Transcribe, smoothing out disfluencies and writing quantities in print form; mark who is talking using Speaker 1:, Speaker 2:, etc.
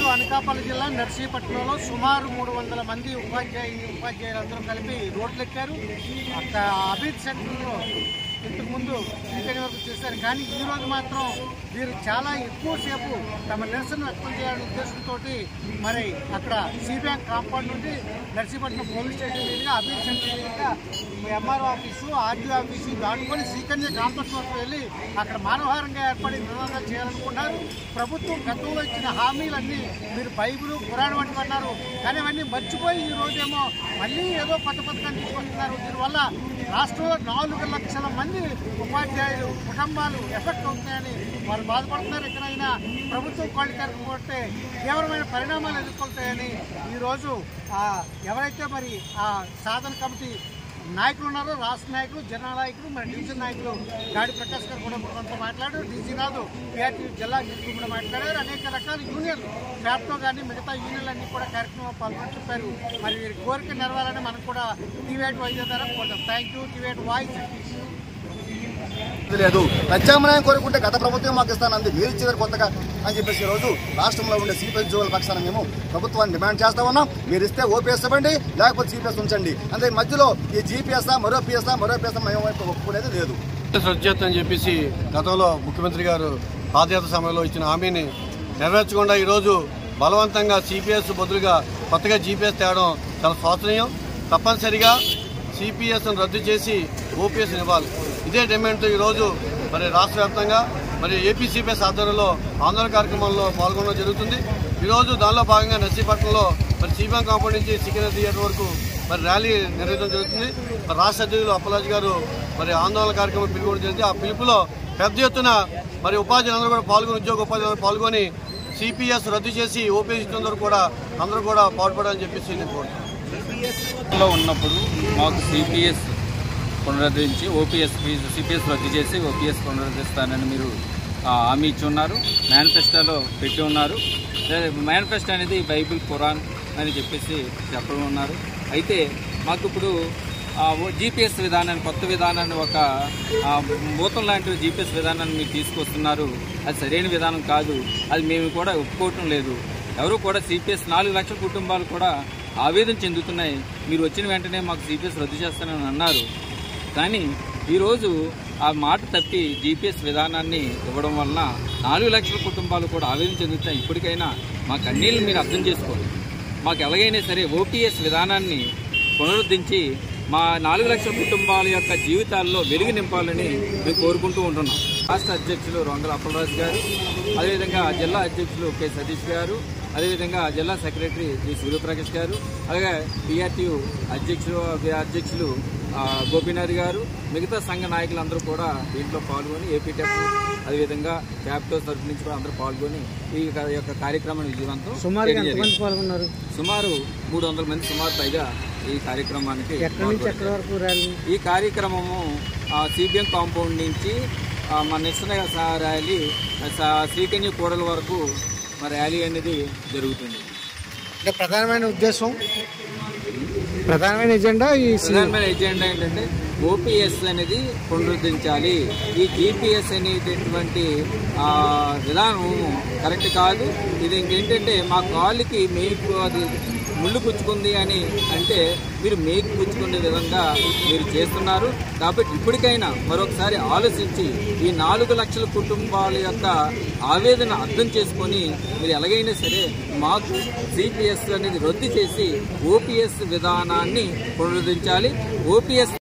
Speaker 1: అనకాపల్లి జిల్లా నర్సీపట్నంలో సుమారు 300 మంది ఉపాధ్యాయులందరూ కలిపి రోడ్లెక్కారు. అక్కడ అభిత్ సెంటర్లో ఇంతకుముందు ఇంటి వరకు చేశారు. కానీ ఈరోజు మాత్రం వీరు చాలా ఎక్కువసేపు తమ నిరసన వ్యక్తం చేయాలనే ఉద్దేశంతో మరి అక్కడ సిబ్యాంక్ కాంపౌండ్ నుండి నర్సీపట్నం పోలీస్ స్టేషన్ మీదుగా అభిత్ సెంటర్ మీదుగా ఎంఆర్ఓ ఆఫీసు, ఆర్డీఓ ఆఫీసు దాటుకొని శ్రీకన్య కాంపౌండ్ వరకు వెళ్ళి అక్కడ మానవహారంగా ఏర్పడి నినాదాలు చేయాలనుకున్నారు. ప్రభుత్వం గతంలో ఇచ్చిన హామీలన్నీ మీరు బైబిల్, పురాణం వంటివి అన్నారు. కానీ అవన్నీ మర్చిపోయి ఈ రోజేమో మళ్ళీ ఏదో కొత్త పథకాన్ని తీసుకొస్తున్నారు. దీనివల్ల రాష్ట్రంలో 4 లక్షల మంది ఉపాధ్యాయులు కుటుంబాలు ఎఫెక్ట్ అవుతున్నాయని వారు బాధపడుతున్నారు. ఎక్కడైనా ప్రభుత్వం కాళ్ళు తెరకపోతే తీవ్రమైన పరిణామాలు ఎదుర్కొంటాయని ఈరోజు ఎవరైతే మరి ఆ సాధన కమిటీ నాయకులు ఉన్నారో, రాష్ట్ర నాయకులు, జిల్లా నాయకులు, మరి డివిజన్ నాయకులు గాడి ప్రకాష్ గారు కూడా కొంత మాట్లాడారు. డీజీ రాదు పిఆర్టీ జిల్లా అధ్యక్షులు కూడా మాట్లాడారు. అనేక రకాల యూనియన్లు ఫ్యాప్తో కానీ మిగతా యూనియన్లన్నీ కూడా కార్యక్రమం పాల్గొని చెప్పారు. మరి వీరి కోరిక నెరవేరాలని మనం కూడా టీవేట్ వైద్య ద్వారా కోరుతాం. Thank you TV eight voice.
Speaker 2: లేదు ప్రత్యామ్నాయం కోరుకుంటే గత ప్రభుత్వం మాకు ఇస్తానంది, మీరు ఇచ్చేవారు కొత్తగా అని చెప్పేసి ఈరోజు రాష్ట్రంలో ఉండే సిపిఎస్ ఉద్యోగుల పక్షాన మేము ప్రభుత్వాన్ని డిమాండ్ చేస్తా ఉన్నాం. మీరు ఇస్తే ఓపీఎస్ ఇవ్వండి, లేకపోతే సిపిఎస్ ఉంచండి. అంతే మధ్యలో ఈ జీపీఎస్ మరో పిఎస్ మేము ఒప్పుకునేది లేదు.
Speaker 3: అని చెప్పేసి గతంలో ముఖ్యమంత్రి గారు పాదయాత్ర సమయంలో ఇచ్చిన హామీని నెరవేర్చకుండా ఈరోజు బలవంతంగా సిపిఎస్ బదులుగా కొత్తగా జీపీఎస్ తేవడం చాలా శోచనీయం. తప్పనిసరిగా సిపిఎస్ను రద్దు చేసి ఓపీఎస్ ఇవ్వాలి. ఇదే డిమాండ్తో ఈరోజు మరి రాష్ట్ర వ్యాప్తంగా మరి ఏపీ సిపిఎస్ ఆధ్వర్యంలో ఆందోళన కార్యక్రమంలో పాల్గొనడం జరుగుతుంది. ఈరోజు దానిలో భాగంగా నర్సీపట్నంలో మరి సిబ్యాంక్ కాంపౌండ్ నుంచి సికింద్రాబాద్ థియేటర్ వరకు మరి ర్యాలీ నిర్వహించడం జరుగుతుంది. మరి రాష్ట్ర అధ్యక్షులు అప్పలాజీ గారు మరి ఆందోళన కార్యక్రమం పిలుపుకోవడం జరిగింది. ఆ పిలుపులో పెద్ద ఎత్తున మరి ఉపాధ్యాయులందరూ కూడా పాల్గొని, ఉద్యోగ ఉపాధ్యాయులు పాల్గొని సిపిఎస్ రద్దు చేసి ఓపీఎస్ ఇచ్చినందుకు కూడా అందరూ కూడా పాటుపడాలని చెప్పేసి నేను కోరుతున్నాను.
Speaker 4: సిపిఎస్లో ఉన్నప్పుడు మాకు సిపిఎస్ పునరుద్ధరించి సిపిఎస్ రద్దు చేసి ఓపీఎస్ పునరుద్ధరిస్తానని మీరు హామీ ఇచ్చి ఉన్నారు. మేనిఫెస్టోలో పెట్టి ఉన్నారు. మేనిఫెస్టో అనేది బైబిల్, ఖురాన్ అని చెప్పేసి చెప్పడం ఉన్నారు. అయితే మాకు ఇప్పుడు జీపీఎస్ విధానాన్ని, కొత్త విధానాన్ని, ఒక భూతం లాంటి జీపీఎస్ విధానాన్ని మీరు తీసుకొస్తున్నారు. అది సరైన విధానం కాదు. అది మేము కూడా ఒప్పుకోవటం లేదు. ఎవరు కూడా సిపిఎస్ 4 లక్షల కుటుంబాలు కూడా ఆవేదన చెందుతున్నాయి. మీరు వచ్చిన వెంటనే మాకు సిపిఎస్ రద్దు చేస్తానని అన్నారు. కానీ ఈరోజు ఆ మాట తప్పి జీపీఎస్ విధానాన్ని ఇవ్వడం వలన 4 లక్షల కుటుంబాలు కూడా ఆవేదన చెందుతాయి. ఇప్పటికైనా మా కన్నీళ్ళు మీరు అర్థం చేసుకోండి. మాకు ఎలాగైనా సరే ఓపీఎస్ విధానాన్ని పునరుద్ధరించి మా 4 లక్షల కుటుంబాల యొక్క జీవితాల్లో వెలుగు నింపాలని మేము కోరుకుంటూ ఉంటున్నాం. రాష్ట్ర అధ్యక్షులు రొంగల అప్పలరాజు గారు, అదేవిధంగా జిల్లా అధ్యక్షులు కె సతీష్ గారు, అదేవిధంగా జిల్లా సెక్రటరీ జి సూర్యప్రకాష్ గారు, అలాగే పిఆర్టీ అధ్యక్షులు గోపీనాథ్ గారు, మిగతా సంఘ నాయకులందరూ కూడా దీంట్లో పాల్గొని, ఏపీటెఫ్ అదేవిధంగా క్యాపిటల్ తరఫు నుంచి కూడా అందరూ పాల్గొని ఈ యొక్క కార్యక్రమాన్ని విజయవంతం. సుమారు 300 మంది సుమారు పైగా ఈ కార్యక్రమానికి. ఈ కార్యక్రమము సిబిఎం కాంపౌండ్ నుంచి మన నిరసన ర్యాలీ శ్రీకన్య కూడల వరకు ర్యాలీ అనేది జరుగుతుంది.
Speaker 1: ప్రధానమైన ఉద్దేశం, ప్రధానమైన ఎజెండా
Speaker 4: ఏంటంటే ఓపీఎస్ అనేది పునరుద్ధరించాలి. ఈ జీపీఎస్ అనేటటువంటి విధానం కరెక్ట్ కాదు. ఇది ఇంకేంటంటే మా కాళ్ళకి మేకు అది ముళ్ళు పుచ్చుకుంది అని అంటే మీరు మేకు పుచ్చుకునే విధంగా మీరు చేస్తున్నారు. కాబట్టి ఇప్పటికైనా మరొకసారి ఆలోచించి ఈ 4 లక్షల కుటుంబాల యొక్క ఆవేదన అర్థం చేసుకొని మీరు ఎలాగైనా సరే మాకు సిపిఎస్ అనేది రద్దు చేసి ఓపీఎస్ విధానాన్ని పునరుద్ధరించాలి. ఓపీఎస్